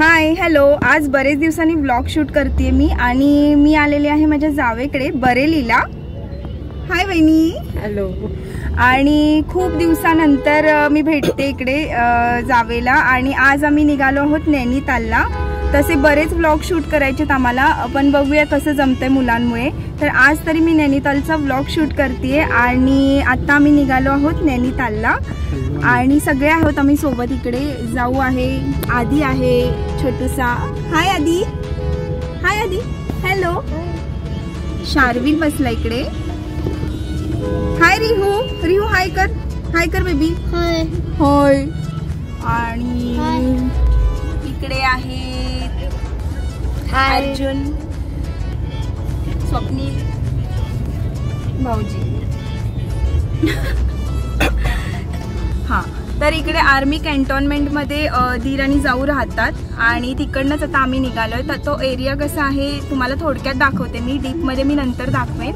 Hi hello, आज बरेच दिवसांनी व्लॉग शूट करते मी आणि मी आलेले आहे माझ्या जावेकडे बरेलीला। हाय बहिणी। हॅलो। आणि खूप दिवसानंतर मी भेटते इकडे जावेला आणि आज आम्ही निघालो आहोत नैनितालला। तसे बरेच व्लॉग शूट करायचे आम्हाला, पण बघूया कसं जमतंय मुलांमुळे। तर आज तरी मी नैनितालचा व्लॉग शूट करते आणि आता आम्ही निघालो आहोत नैनितालला आणि सगळे आहोत आम्ही सोबत। इकडे जाऊ आहे, आदी आहे छोटूसा। हाय आदी। हाय आदी। हॅलो। शार्विल बसला इकडे। हाय रिहू। रिहू हाय कर, हाय कर बेबी। हाय होय। आणि इकडे आहे अर्जुन, स्वप्नील, भाऊजी। हा, तर इकडे आर्मी कॅन्टोन्मेंट मध्ये धीर आणि जाऊ राहतात आणि तिकडनंच आता आम्ही निघालोय। तर तो एरिया कसा आहे तुम्हाला थोडक्यात दाखवते मी, डीप मध्ये मी नंतर दाखवेन।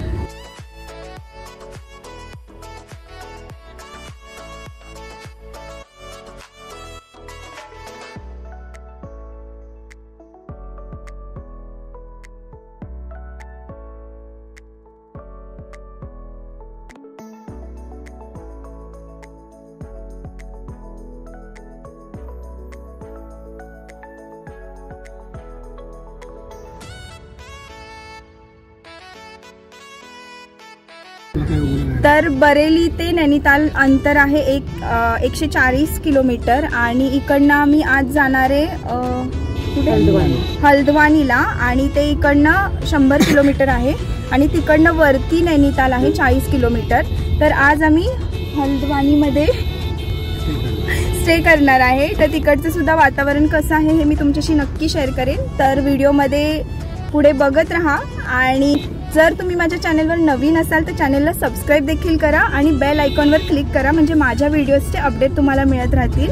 तर बरेली ते नैनिताल अंतर आहे 140 किलोमीटर आणि इकडनं आम्ही आज जाणार आहे हल्द्वानीला आणि ते इकडनं 100 किलोमीटर आहे आणि तिकडनं वरती नैनिताल आहे 40 किलोमीटर। तर आज आम्ही हल्द्वानीमध्ये स्टे करणार आहे। तर तिकडचं सुद्धा वातावरण कसं आहे हे मी तुमच्याशी नक्की शेअर करेन, तर व्हिडिओमध्ये पुढे बघत राहा। आणि जर तुम्ही माझ्या चॅनलवर नवीन असाल तर चॅनलला सबस्क्राइब देखील करा आणि बेल आयकॉनवर क्लिक करा, म्हणजे माझ्या व्हिडिओजचे अपडेट तुम्हाला मिळत राहतील।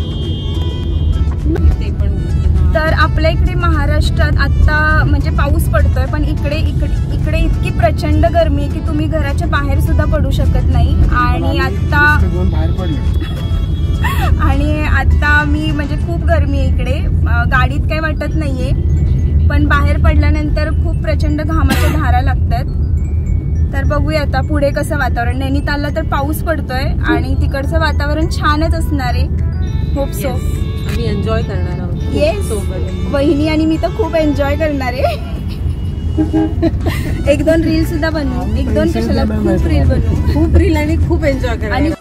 तर आपल्या इकडे महाराष्ट्रात आता म्हणजे पाऊस पडतोय, पण इकडे इतकी प्रचंड गरमी आहे की तुम्ही घराच्या बाहेर सुद्धा पडू शकत नाही। आणि आता मी म्हणजे खूप गरमी आहे इकडे, गाडीत काही वाटत नाहीये, पण बाहेर पडल्यानंतर खूप प्रचंड घामाच्या धारा लागतात। तर बघूया आता पुढे कसं वातावरण। नैनितालला तर पाऊस पडतोय आणि तिकडचं वातावरण छानच असणार आहे। Hope so. आम्ही एन्जॉय करणार आहोत। येस, वहिनी आणि मी तर खूप एन्जॉय करणार आहे। 1-2 रील सुद्धा बनवू, 1-2 कशाला, खूप रील बनवू, खूप रील आणि खूप एन्जॉय करणार।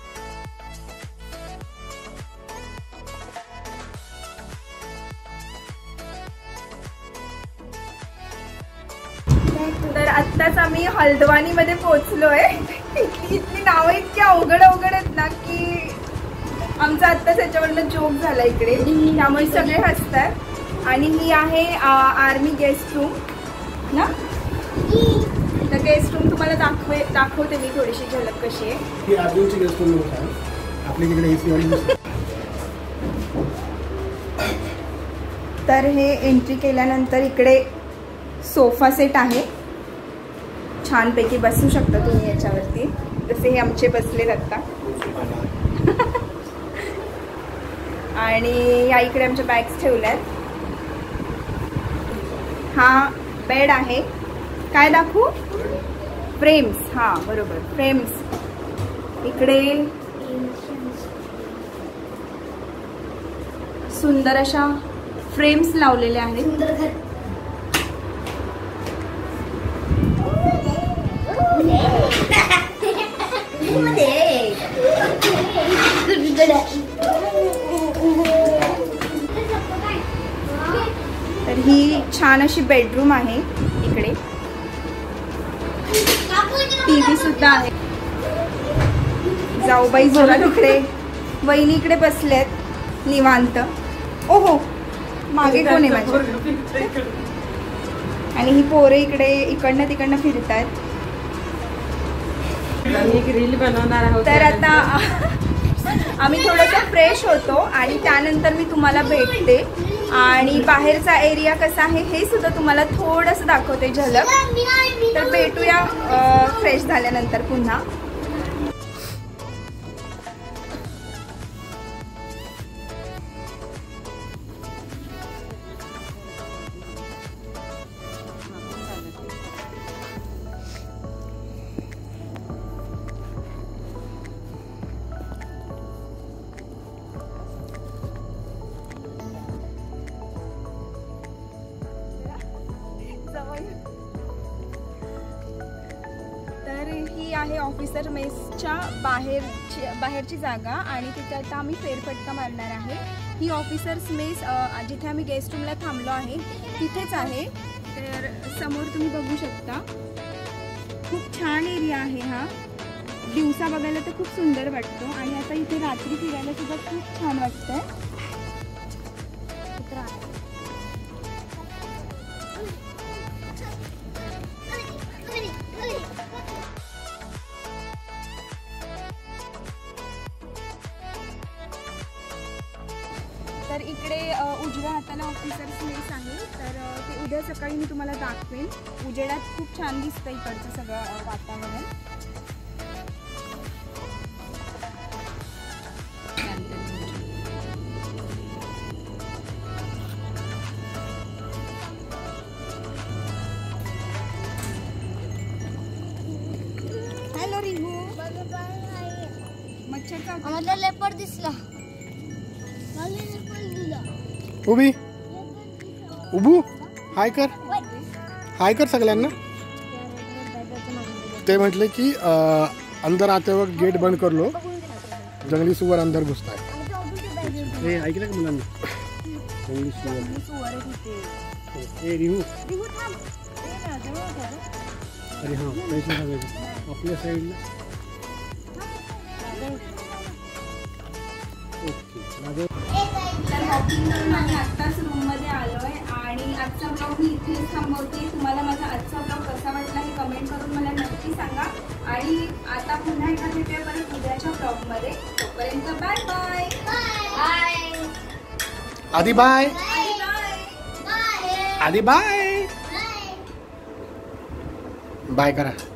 तर आत्ताच आम्ही हल्द्वानी मध्ये पोहोचलोय। इथली नावं इतकी अवघड आहेत ना की आमचा आत्ताच याच्यावरनं जोक झाला इकडे, त्यामुळे सगळे हसतात। आणि ही आहे आर्मी गेस्ट रूम ना। तर गेस्ट रूम तुम्हाला दाखवते मी थोडीशी झलक कशी आहे। ही अर्जुनची गेस्ट रूम आहे, आपली तिकडे एसी वाली। तर हे एंट्री केल्यानंतर इकडे सोफा सेट आहे, छानपैकी बसू शकता तुम्ही याच्यावरती, जसे हे आमचे बसले आता। आणि या इकडे आमच्या बॅग्स ठेवल्यात। हा बेड आहे, काय दाखवू, फ्रेम्स, हा बरोबर फ्रेम्स। इकडे सुंदर अशा फ्रेम्स लावलेल्या आहेत। तर ही छान अशी बेडरूम आहे, इकडे टीव्ही सुद्धा आहे। जाऊबाई जोरात इकडे, वहिनी इकडे बसलेत निवांत। ओहो, मागे कोण आहे माझ्या? आणि ही पोरे इकडे इकडनं तिकडनं फिरतायत। एक रील बनवणार आहोत। तर आता आम्ही थोडंसं फ्रेश होतो आणि त्यानंतर मी तुम्हाला भेटते आणि बाहेरचा एरिया कसा आहे हे सुद्धा तुम्हाला थोडंसं दाखवते झलक। तर भेटूया फ्रेश झाल्यानंतर पुन्हा। आहे ऑफिसर मेसच्या बाहेरची जागा आणि तिथे आता आम्ही फेरफटका मारणार आहे. ही ऑफिसर्स मेस जिथे आम्ही गेस्ट रूमला थांबलो आहे तिथेच आहे. तर समोर तुम्ही बघू शकता. खूप छान एरिया आहे हा. दिवसा बघायला तर खूप सुंदर वाटतो आणि आता इथे रात्री फिरायला सुद्धा खूप छान वाटतंय. तर इकडे उजव्या हाताला ऑफिसर्स मेस आहे. तर ते उद्या सकाळी मी तुम्हाला दाखवेन. उजेडात खूप छान दिसतं इकडचं सगळं वातावरण. हॅलो रिहू. मच्छरचा लेपर्ड दिसला. उभी उभू हाय कर, हाय कर सगळ्यांना. ते म्हटले की अंदर आते वक्त गेट बंद कर लो, जंगली सुअर अंदर घुसता है. ऐकलं का मुलांना? जंगली सुअर. ए रिहू, अरे हां पैसे सांगायचे आपल्या साईडला. तर वॉकिंग करून आम्ही आत्ताच रूममध्ये आलो आहे आणि आजचा ब्लॉग मी इथेच थांबवते. तुम्हाला माझा आजचा ब्लॉग कसा वाटला हे कमेंट करून मला नक्की सांगा. आणि आता पुन्हा एकदा भेटूया परत उद्याच्या ब्लॉगमध्ये. तोपर्यंत बाय बाय. आधी बाय. आधी बाय. बाय करा.